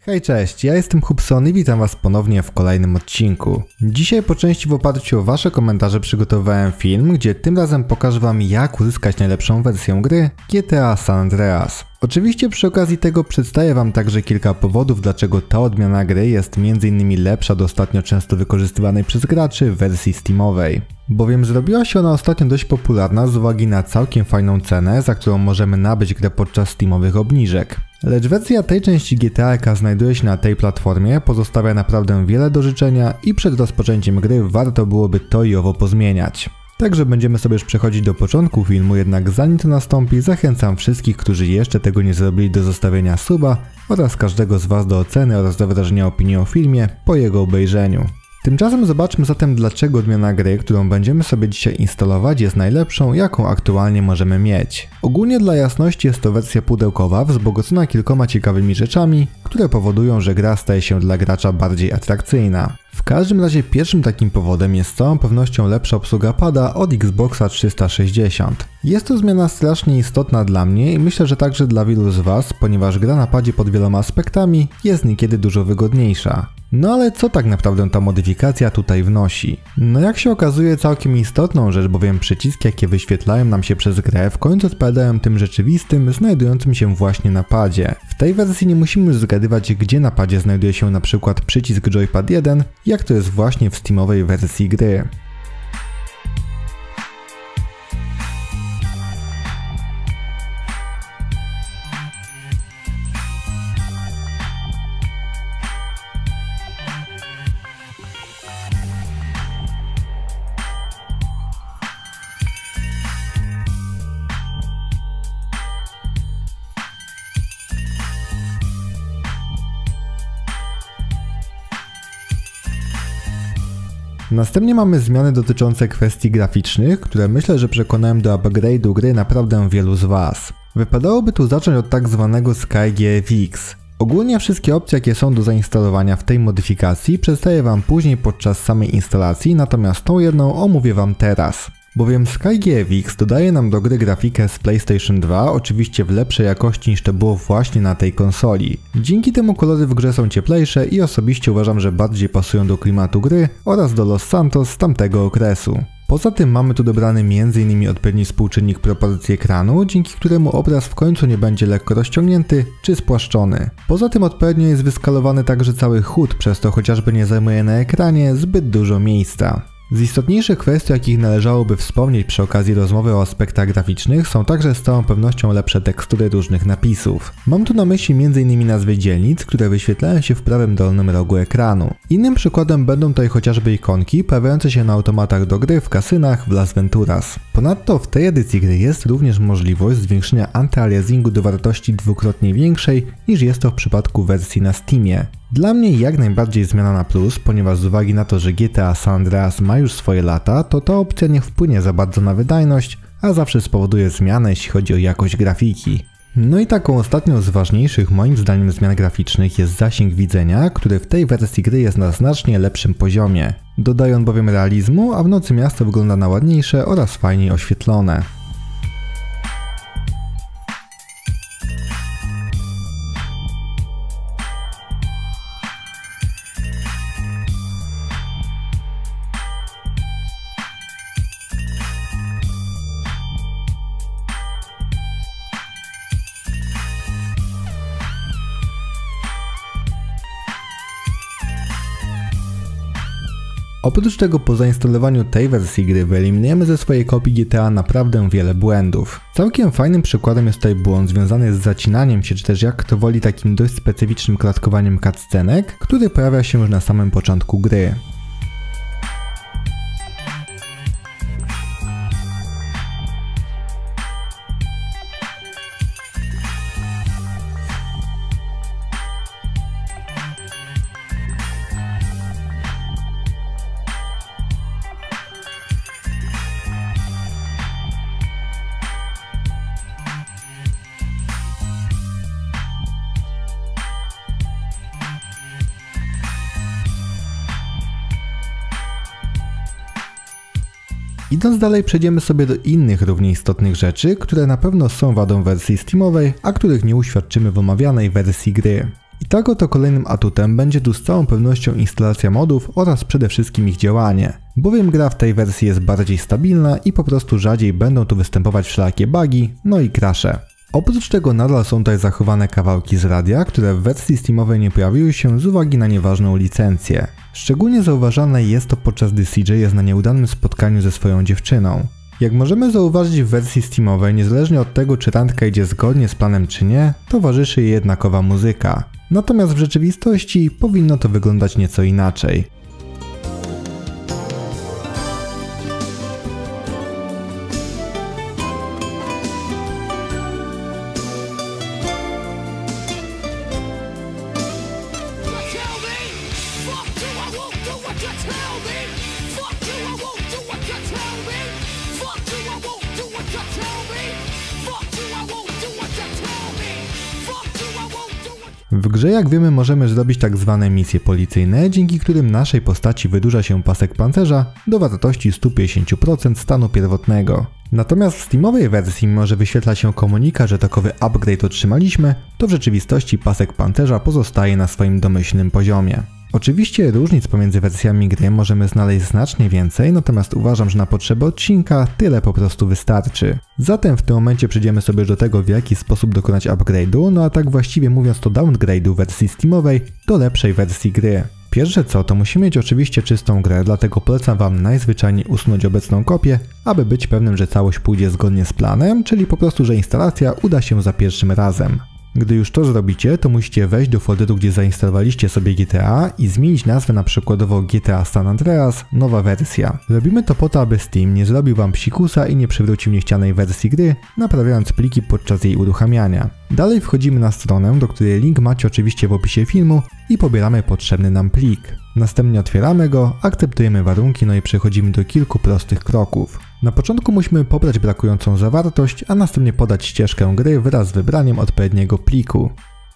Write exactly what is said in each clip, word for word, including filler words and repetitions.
Hej, cześć, ja jestem Hubson i witam was ponownie w kolejnym odcinku. Dzisiaj po części w oparciu o wasze komentarze przygotowałem film, gdzie tym razem pokażę wam, jak uzyskać najlepszą wersję gry G T A San Andreas. Oczywiście przy okazji tego przedstawię wam także kilka powodów, dlaczego ta odmiana gry jest między innymi lepsza od ostatnio często wykorzystywanej przez graczy wersji steamowej. Bowiem zrobiła się ona ostatnio dość popularna z uwagi na całkiem fajną cenę, za którą możemy nabyć grę podczas steamowych obniżek. Lecz wersja tej części G T A, jaka znajduje się na tej platformie, pozostawia naprawdę wiele do życzenia i przed rozpoczęciem gry warto byłoby to i owo pozmieniać. Także będziemy sobie już przechodzić do początku filmu, jednak zanim to nastąpi, zachęcam wszystkich, którzy jeszcze tego nie zrobili, do zostawienia suba oraz każdego z was do oceny oraz do wyrażenia opinii o filmie po jego obejrzeniu. Tymczasem zobaczmy zatem, dlaczego odmiana gry, którą będziemy sobie dzisiaj instalować, jest najlepszą, jaką aktualnie możemy mieć. Ogólnie dla jasności jest to wersja pudełkowa, wzbogacona kilkoma ciekawymi rzeczami, które powodują, że gra staje się dla gracza bardziej atrakcyjna. W każdym razie pierwszym takim powodem jest z całą pewnością lepsza obsługa pada od Xboxa trzysta sześćdziesiąt. Jest to zmiana strasznie istotna dla mnie i myślę, że także dla wielu z was, ponieważ gra na padzie pod wieloma aspektami jest niekiedy dużo wygodniejsza. No ale co tak naprawdę ta modyfikacja tutaj wnosi? No jak się okazuje, całkiem istotną rzecz, bowiem przyciski, jakie wyświetlają nam się przez grę, w końcu odpowiadają tym rzeczywistym, znajdującym się właśnie na padzie. W tej wersji nie musimy już zgadywać, gdzie na padzie znajduje się na przykład przycisk Joypad jeden, jak to jest właśnie w steamowej wersji gry. Następnie mamy zmiany dotyczące kwestii graficznych, które myślę, że przekonają do upgrade'u gry naprawdę wielu z was. Wypadałoby tu zacząć od tak zwanego SkyGFX. Ogólnie wszystkie opcje, jakie są do zainstalowania w tej modyfikacji, przedstawię wam później podczas samej instalacji, natomiast tą jedną omówię wam teraz. Bowiem SkyGFX dodaje nam do gry grafikę z PlayStation dwa, oczywiście w lepszej jakości niż to było właśnie na tej konsoli. Dzięki temu kolory w grze są cieplejsze i osobiście uważam, że bardziej pasują do klimatu gry oraz do Los Santos z tamtego okresu. Poza tym mamy tu dobrany między innymi odpowiedni współczynnik proporcji ekranu, dzięki któremu obraz w końcu nie będzie lekko rozciągnięty czy spłaszczony. Poza tym odpowiednio jest wyskalowany także cały H U D, przez to chociażby nie zajmuje na ekranie zbyt dużo miejsca. Z istotniejszych kwestii, o jakich należałoby wspomnieć przy okazji rozmowy o aspektach graficznych, są także z całą pewnością lepsze tekstury różnych napisów. Mam tu na myśli między innymi nazwy dzielnic, które wyświetlają się w prawym dolnym rogu ekranu. Innym przykładem będą tutaj chociażby ikonki pojawiające się na automatach do gry w kasynach w Las Venturas. Ponadto w tej edycji gry jest również możliwość zwiększenia antyaliasingu do wartości dwukrotnie większej niż jest to w przypadku wersji na Steamie. Dla mnie jak najbardziej zmiana na plus, ponieważ z uwagi na to, że G T A San Andreas ma już swoje lata, to ta opcja nie wpłynie za bardzo na wydajność, a zawsze spowoduje zmianę, jeśli chodzi o jakość grafiki. No i taką ostatnią z ważniejszych moim zdaniem zmian graficznych jest zasięg widzenia, który w tej wersji gry jest na znacznie lepszym poziomie. Dodaje on bowiem realizmu, a w nocy miasto wygląda na ładniejsze oraz fajniej oświetlone. Oprócz tego po zainstalowaniu tej wersji gry wyeliminujemy ze swojej kopii G T A naprawdę wiele błędów. Całkiem fajnym przykładem jest tutaj błąd związany z zacinaniem się, czy też jak kto woli takim dość specyficznym klatkowaniem cutscenek, który pojawia się już na samym początku gry. Idąc dalej, przejdziemy sobie do innych równie istotnych rzeczy, które na pewno są wadą wersji steamowej, a których nie uświadczymy w omawianej wersji gry. I tak oto kolejnym atutem będzie tu z całą pewnością instalacja modów oraz przede wszystkim ich działanie, bowiem gra w tej wersji jest bardziej stabilna i po prostu rzadziej będą tu występować wszelakie bugi, no i crashe. Oprócz tego nadal są tutaj zachowane kawałki z radia, które w wersji steamowej nie pojawiły się z uwagi na nieważną licencję. Szczególnie zauważalne jest to podczas gdy C J jest na nieudanym spotkaniu ze swoją dziewczyną. Jak możemy zauważyć w wersji steamowej, niezależnie od tego czy randka idzie zgodnie z planem czy nie, towarzyszy jej jednakowa muzyka. Natomiast w rzeczywistości powinno to wyglądać nieco inaczej. W grze, jak wiemy, możemy zrobić tak zwane misje policyjne, dzięki którym naszej postaci wydłuża się pasek pancerza do wartości sto pięćdziesiąt procent stanu pierwotnego. Natomiast w steamowej wersji, mimo że wyświetla się komunikat, że takowy upgrade otrzymaliśmy, to w rzeczywistości pasek pancerza pozostaje na swoim domyślnym poziomie. Oczywiście różnic pomiędzy wersjami gry możemy znaleźć znacznie więcej, natomiast uważam, że na potrzeby odcinka tyle po prostu wystarczy. Zatem w tym momencie przejdziemy sobie do tego, w jaki sposób dokonać upgrade'u, no a tak właściwie mówiąc to downgrade'u wersji steamowej do lepszej wersji gry. Pierwsze co, to musimy mieć oczywiście czystą grę, dlatego polecam wam najzwyczajniej usunąć obecną kopię, aby być pewnym, że całość pójdzie zgodnie z planem, czyli po prostu, że instalacja uda się za pierwszym razem. Gdy już to zrobicie, to musicie wejść do folderu, gdzie zainstalowaliście sobie G T A i zmienić nazwę na przykładowo G T A San Andreas, nowa wersja. Robimy to po to, aby Steam nie zrobił wam psikusa i nie przywrócił niechcianej wersji gry, naprawiając pliki podczas jej uruchamiania. Dalej wchodzimy na stronę, do której link macie oczywiście w opisie filmu i pobieramy potrzebny nam plik. Następnie otwieramy go, akceptujemy warunki, no i przechodzimy do kilku prostych kroków. Na początku musimy pobrać brakującą zawartość, a następnie podać ścieżkę gry wraz z wybraniem odpowiedniego pliku.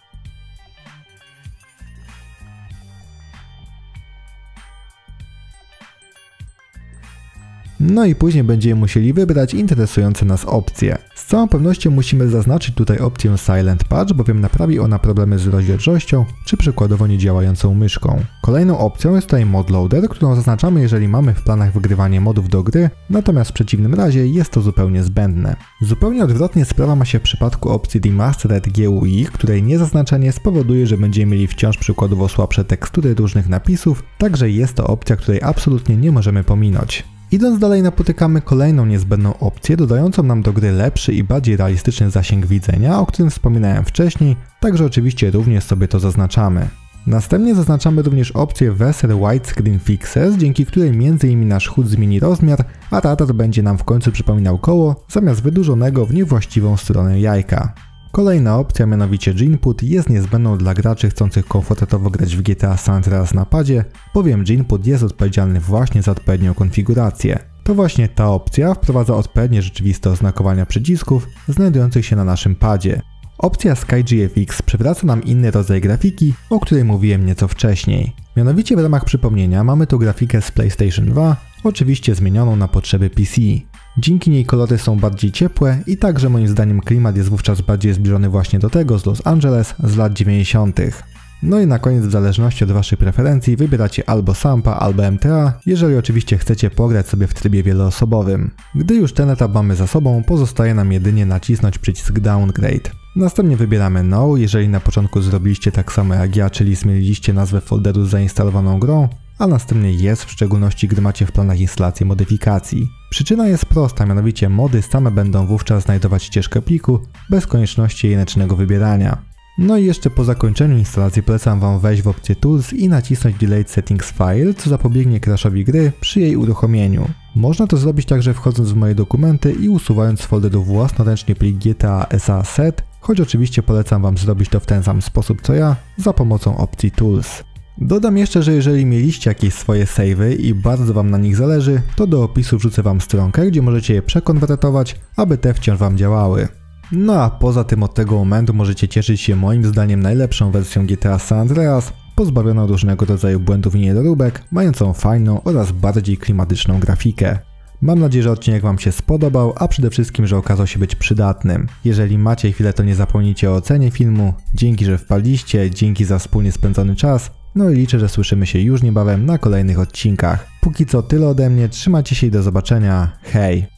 No i później będziemy musieli wybrać interesujące nas opcje. Z całą pewnością musimy zaznaczyć tutaj opcję Silent Patch, bowiem naprawi ona problemy z rozdzielczością, czy przykładowo niedziałającą myszką. Kolejną opcją jest tutaj Mod Loader, którą zaznaczamy, jeżeli mamy w planach wygrywanie modów do gry, natomiast w przeciwnym razie jest to zupełnie zbędne. Zupełnie odwrotnie sprawa ma się w przypadku opcji Remastered G U I, której niezaznaczenie spowoduje, że będziemy mieli wciąż przykładowo słabsze tekstury różnych napisów, także jest to opcja, której absolutnie nie możemy pominąć. Idąc dalej napotykamy kolejną niezbędną opcję, dodającą nam do gry lepszy i bardziej realistyczny zasięg widzenia, o którym wspominałem wcześniej, także oczywiście również sobie to zaznaczamy. Następnie zaznaczamy również opcję Weser Widescreen Fixes, dzięki której między innymi nasz H U D zmieni rozmiar, a radar będzie nam w końcu przypominał koło, zamiast wydłużonego w niewłaściwą stronę jajka. Kolejna opcja, mianowicie Ginput, jest niezbędną dla graczy chcących komfortowo grać w G T A San Andreas na padzie, bowiem Ginput jest odpowiedzialny właśnie za odpowiednią konfigurację. To właśnie ta opcja wprowadza odpowiednie rzeczywiste oznakowania przycisków znajdujących się na naszym padzie. Opcja SkyGFX przywraca nam inny rodzaj grafiki, o której mówiłem nieco wcześniej. Mianowicie w ramach przypomnienia mamy tu grafikę z PlayStation dwa, oczywiście zmienioną na potrzeby P C. Dzięki niej kolory są bardziej ciepłe i także moim zdaniem klimat jest wówczas bardziej zbliżony właśnie do tego z Los Angeles z lat dziewięćdziesiątych. No i na koniec, w zależności od waszych preferencji, wybieracie albo Sampa, albo M T A, jeżeli oczywiście chcecie pograć sobie w trybie wieloosobowym. Gdy już ten etap mamy za sobą, pozostaje nam jedynie nacisnąć przycisk Downgrade. Następnie wybieramy No, jeżeli na początku zrobiliście tak samo jak ja, czyli zmieniliście nazwę folderu z zainstalowaną grą, a następnie Yes, w szczególności gdy macie w planach instalację modyfikacji. Przyczyna jest prosta, mianowicie mody same będą wówczas znajdować ścieżkę pliku, bez konieczności jej ręcznego wybierania. No i jeszcze po zakończeniu instalacji polecam wam wejść w opcję Tools i nacisnąć Delete Settings File, co zapobiegnie crashowi gry przy jej uruchomieniu. Można to zrobić także wchodząc w moje dokumenty i usuwając z folderu własnoręcznie plik G T A S A Set, choć oczywiście polecam wam zrobić to w ten sam sposób co ja, za pomocą opcji Tools. Dodam jeszcze, że jeżeli mieliście jakieś swoje save'y i bardzo wam na nich zależy, to do opisu wrzucę wam stronkę, gdzie możecie je przekonwertować, aby te wciąż wam działały. No a poza tym od tego momentu możecie cieszyć się moim zdaniem najlepszą wersją G T A San Andreas, pozbawioną różnego rodzaju błędów i niedoróbek, mającą fajną oraz bardziej klimatyczną grafikę. Mam nadzieję, że odcinek Wam się spodobał, a przede wszystkim, że okazał się być przydatnym. Jeżeli macie chwilę, to nie zapomnijcie o ocenie filmu. Dzięki, że wpadliście, dzięki za wspólnie spędzony czas. No i liczę, że słyszymy się już niebawem na kolejnych odcinkach. Póki co tyle ode mnie, trzymajcie się i do zobaczenia. Hej!